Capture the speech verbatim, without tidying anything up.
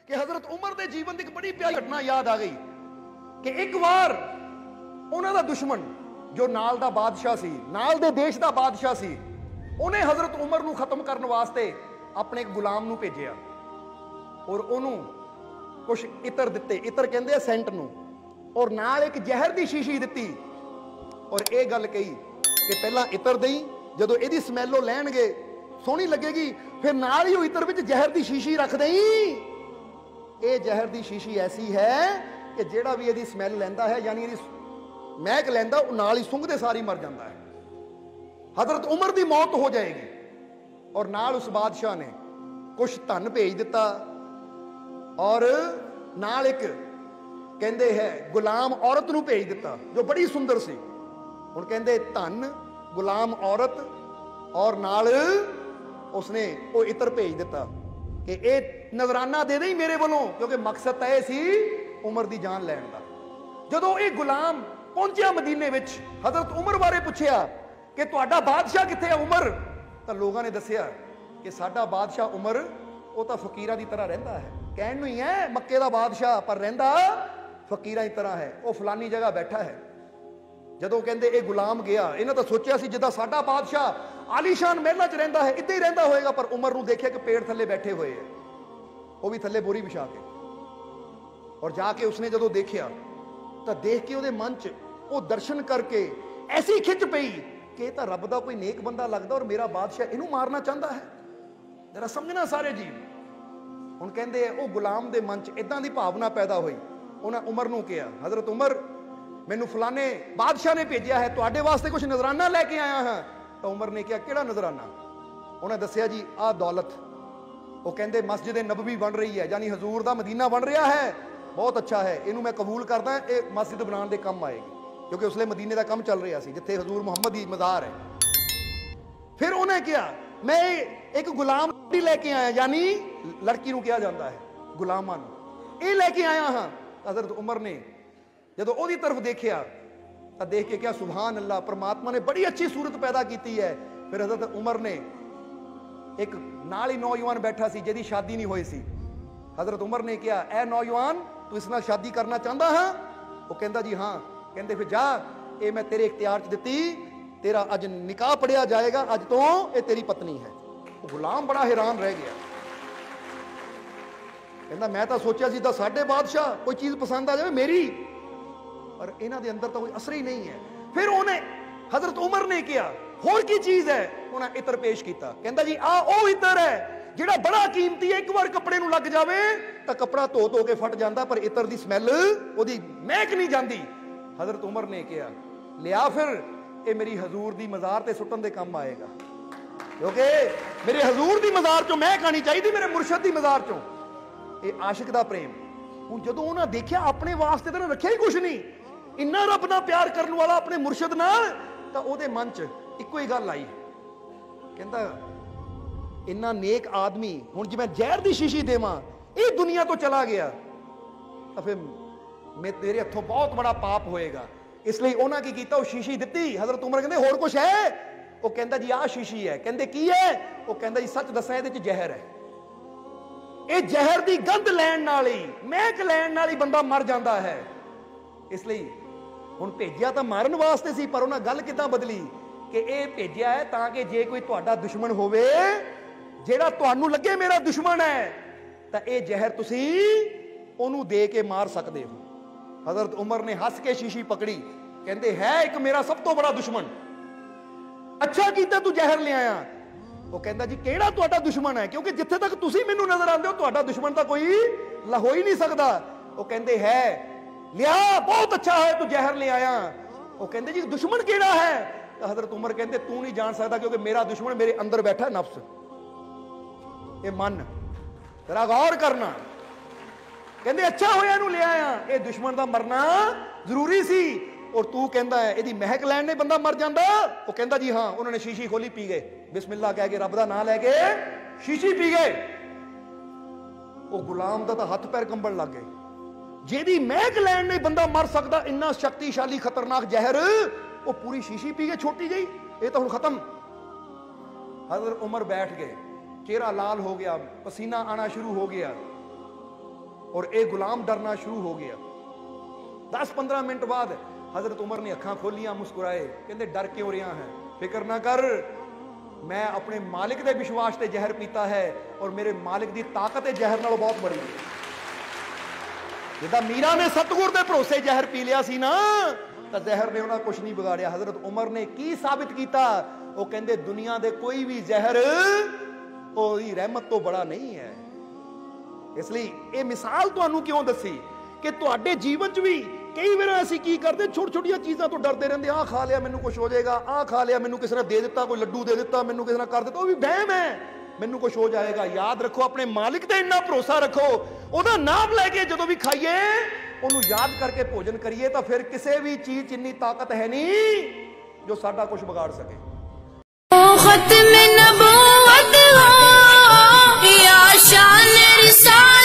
कि हजरत उमर के जीवन की एक बड़ी प्यारी घटना याद आ गई कि एक बार उन्हों का दुश्मन जो नाल दा बादशाह सी, नाल दे देश का बादशाह सी, उन्हें हजरत उमर नूं खत्म करने वास्ते अपने एक गुलाम नूं भेजिया और उन्होंने कुछ इतर दिते, इतर कहते हैं सेंट नूं, और नाल एक जहर की शीशी दी और ये गल कही कि पहला इतर दई, जदों इहदी स्मैल लैणगे सोहनी लगेगी, फिर नाल ही इतर विच जहर की शीशी रख दई। ये जहर की शीशी ऐसी है कि जिहड़ा भी इहदी स्मैल लैंदा है, यानी इहदी महक लैंदा, नाल ही सुंघदे सारी मर जाता है। हजरत उमर की मौत हो जाएगी। और नाल उस बादशाह ने कुछ धन भेज दिता और नाल एक कहते है गुलाम औरत नूं भेज दिता जो बड़ी सुंदर सी। हुण कहते धन, गुलाम औरत और नाल उसने वो इतर भेज दिता कि ये नजराना दे दे मेरे वालों, क्योंकि मकसद तय सी उमर की जान लैण दा। जदों ये गुलाम पहुंचा मदीने विच, हजरत उमर बारे पुछया कि तुहाडा बादशाह कित्थे है उमर, तो लोगों ने दसिया कि साडा बादशाह उमर वो तो फकीरां दी तरह रहिंदा है, कहण नूं ही है मक्के दा बादशाह, पर रहिंदा फकीरां दी तरह है, वो फलानी जगह बैठा है। जदों कहंदे ये गुलाम गया, इन्हां तो सोचिया सी जिद्दां साडा बादशाह आलीशान महलां च रहिंदा है इदां ही रहिंदा होएगा, पर उमर नूं देखिया कि पेड़ थल्ले बैठे हुए है, वो भी थल्ले बोरी बिछा के। और जाके उसने जदों देखिया तो देख के उहदे मन च वो दर्शन करके ऐसी खिच पई कि तो रब का कोई नेक बंदा लगता और मेरा बादशाह इनू मारना चाहता है। जरा समझना सारे जी। हुण कहंदे वो गुलाम के मन च इदां दी भावना पैदा हुई। उन्हें उमर नूं कहा, हजरत उमर मैनू फलाने बादशाह ने भेजा है, तुहाडे वास्ते कुछ नजराना लैके आया हाँ। तो उमर ने कहा किहड़ा नजराना? उन्हें दसिया जी आ दौलत। वो कहंदे मस्जिद नबवी बन रही है, यानी हजूर दा मदीना बन रहा है, बहुत अच्छा है, इनू मैं कबूल करदा, ये मस्जिद बनाने के काम आएगी, क्योंकि उसले मदीने का काम चल रहा सी जिथे हजूर मुहम्मद की मज़ार है। फिर उन्हें कहा मैं एक गुलाम भी लेके आया, यानी लड़की नूं कहा जाता है गुलामां नूं, ये लेके आया हाँ। हजरत उमर ने जदों ओदी तरफ देखिया तो देख के क्या सुभान अल्लाह, परमात्मा ने बड़ी अच्छी सूरत पैदा की है। फिर हजरत उमर ने एक नाल ही नौजवान बैठा सी जिहदी शादी नहीं हुई सी। हजरत उमर ने कहा ऐ नौजवान तू इस नाल शादी करना चाहता हाँ? वो कहता जी हाँ। कहते फिर जा, ये मैं तेरे इख्तियार च दिती, तेरा अज निकाह पढ़िया जाएगा, अज तो ये तेरी पत्नी है। वो गुलाम बड़ा हैरान रह गया, कहता मैं तो सोचा सी साडे बादशाह कोई चीज पसंद आ जाए मेरी, पर इन्हां दे अंदर तो कोई असर ही नहीं है। फिर उन्हें हजरत उमर ने कहा होर की चीज है? उन्हें इतर पेश किया, कहता जी आ ओ इतर है जिहड़ा बड़ा कीमती है, एक बार कपड़े नूं लग जावे तो कपड़ा धो धो के फट जाता, पर इतर दी स्मैल ओदी महक नहीं जाती। हजरत उमर ने कहा लिया फिर ये मेरी हजूर दी मज़ार ते सुटन दे काम आएगा, क्योंकि मेरे हजूर दी मज़ार चों महक आनी चाहिए, मेरे मुर्शद दी मज़ार चों। ये आशिक दा प्रेम। हुण जदों उन्हां देखिया अपने वास्ते तो रखिया ही कुछ नहीं, इन्ना रब नाल प्यार करने वाला अपने मुर्शद नाल, तां ओहदे मन च इक्को ही गल आई, कहंदा इन्ना नेक आदमी हुण जे मैं जहर दी शीशी देवां ये दुनिया तो चला गया तो फिर मैं तेरे हथों बहुत बड़ा पाप होएगा। इसलिए उन्होंने की कीता, वो शीशी दी। हजरत उमर कहते होर कुछ है? वो कहता जी आ शीशी है। कहते की है? वो कहता जी सच दसा इहदे च जहर है, ये जहर की गंध लैण नाल ही, महक लैण नाल ही बंदा मर जाता है। इसलिए हुण भेजिया तो मारन वास्ते सी, पर उन्हें गल किदां बदली कि यह भेजिया है ताकि जे कोई तुहाडा दुश्मन होवे जिहड़ा तुहानूं लगे मेरा दुश्मन है, तो यह जहर तुसी ओनू दे के मार सकते हो। हजरत उमर ने हस के शीशी पकड़ी, कहते है एक मेरा सब तो बड़ा दुश्मन, अच्छा कीता तू जहर ले आया। वो कहता जी केड़ा तुहाडा दुश्मन है, क्योंकि जिथे तक तुसी मैनू नजर आते हो तुहाडा दुश्मन तो कोई हो ही नहीं सकता। वो कहते है लिया बहुत अच्छा है तू जहर ले आया। वो कहते जी दुश्मन केड़ा है? तो हजरत उमर कहते तू नहीं जान सकता, क्योंकि मेरा दुश्मन मेरे अंदर बैठा नफ्स, ये मन, जरा गौर करना। कहते अच्छा होया इहनूं ले आया, ये दुश्मन का मरना जरूरी सी, और तू कहता है यदि महक लैण ने बंदा मर जाता। वो कहता जी हाँ। उन्होंने शीशी खोली, पी गए, बिस्मिल्लाह कह के रब दा नाम लैके शीशी पी गए। वो गुलाम दा तां हथ पैर कंबण लग गए, जिहदी महक लैण ने बंदा मर सकता, इन्ना शक्तिशाली खतरनाक जहर, वो पूरी शीशी पी गए, छोटी गई, ये तो हुण खत्म। हजरत उमर बैठ गए, चेहरा लाल हो गया, पसीना आना शुरू हो गया। और ये गुलाम डरना शुरू हो गया। दस पंद्रह मिनट बाद हजरत उमर ने अखां खोलियां, मुस्कुराए, कहते डर क्यों रहा है, फिक्र ना कर, मैं अपने मालिक के विश्वास से जहर पीता है और मेरे मालिक की ताकत जहर नालों बहुत बड़ी है। जिदा मीरा ने सतगुर के भरोसे जहर पी लिया सी ना, तो जहर ने उन्हें कुछ नहीं बिगाड़िया। हजरत उमर ने की साबित किया, वो कहते दुनिया दे कोई भी जहर ओदी रहमत तो बड़ा नहीं है। इसलिए ये मिसाल तुहानू क्यों दसी कि तुहाडे जीवन च भी कई बार असीं की करते, छोटी छोटिया चीज़ों तो डरते रहते, आ खा लिया मैनू कुछ हो जाएगा, आ खा लिया मैनू किसी ने दे दिता, कोई लड्डू दे दिता मैनू किसी ने कर दिता, वो भी वहम है, मैनू कुछ हो जाएगा। याद रखो, अपने मालिक ते इन्ना भरोसा रखो, ਉਹਦਾ नाम लैके जो भी खाइए ਉਹਨੂੰ याद करके भोजन करिए, तो फिर किसी भी चीज इन्नी ताकत है नहीं जो साडा कुछ बिगाड़ सके। खत्म नबूवत हो या शान रिसालत